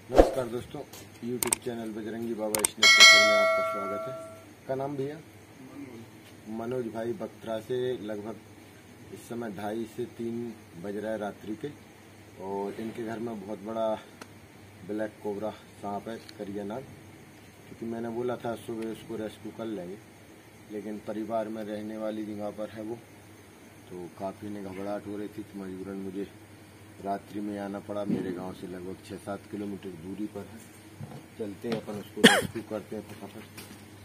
नमस्कार दोस्तों, YouTube channel Bajrangi Baba snake centre में आपका स्वागत है। का नाम भैया? मनोज भाई बख्तरा से। लगभग इस समय 2:30 से 3 बज रहा है रात्रि के, और इनके घर में बहुत बड़ा ब्लैक कोबरा सांप है, करिया नाग। क्योंकि मैंने बोला था सुबह उसको रेस्क्यू कर लेंगे, लेकिन परिवार में रहने वाली जगह पर है वो, तो काफ़ी ने घबराहट हो रही थी, तो मजबूरन मुझे रात्रि में आना पड़ा। मेरे गांव से लगभग 6-7 किलोमीटर दूरी पर है। चलते हैं, अपन उसको रेस्क्यू करते हैं फटाफट।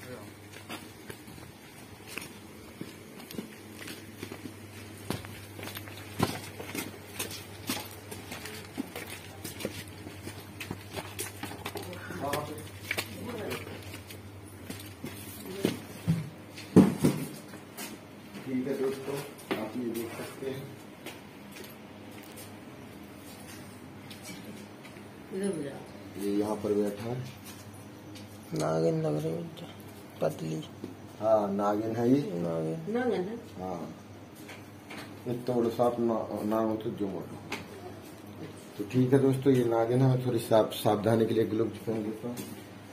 ठीक है दोस्तों, आप ये देख सकते हैं। ये यहाँ पर बैठा है। नागिन लग रही है, पतली। हाँ, नागिन है ये। नागिन है। हाँ, इतना बड़ा सांप ना हो तो जो मोटा। तो ठीक है दोस्तों, ये नागिन है। मैं थोड़ी सावधानी के लिए ग्लव्स पहन लेता हूँ।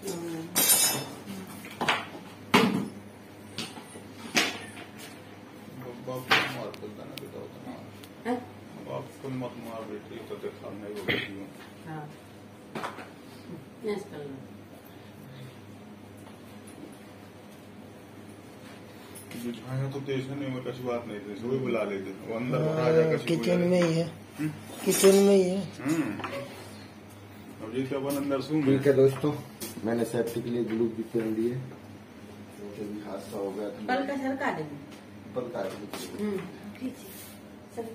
तो नहीं, मैं कभी बात नहीं थी, सुबह बुला लेते वो अंदर राजा किचन में ही है। किचन में ही है। अब ये क्या अपन अंदर सूं। ठीक है दोस्तों, मैंने सेफ्टी के लिए ग्लव्स भी पहन लिए। तो भी हादसा हो गया था। पल का सरका दे। पल का ठीक है सर।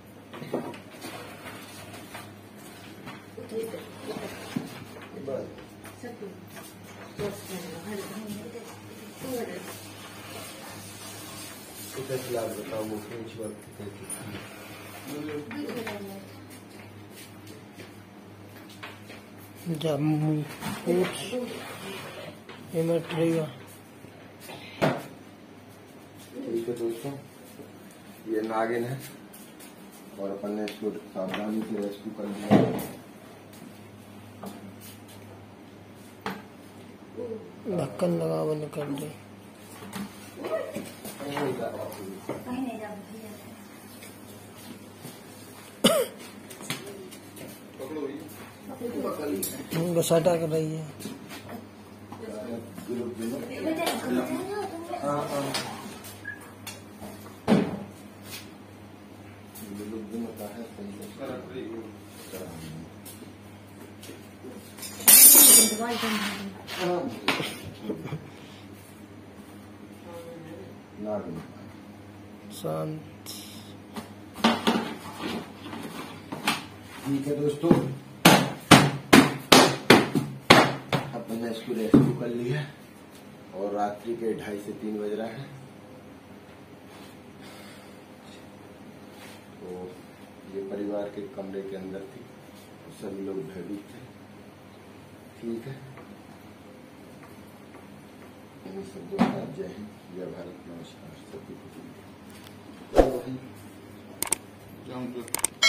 बताओ वो फ्रेंच वर्क जम्मू हिमट्रिया। ठीक है दोस्तों, ये नागिन है और अपन ने इसको सावधानी से रेस्क्यू कर लिया। ढक्कन लगा वो निकल गई। उनको सटा कर रही है। शांत। ठीक है दोस्तों, अब मैंने इसको रेस्क्यू कर लिया और रात्रि के 2:30 से 3 बज रहा है। तो ये परिवार के कमरे के अंदर थी, सभी लोग भयभीत थे। ठीक है, इन शब्दों का जय हिंद, जय भारत, नमस्कार सभी को।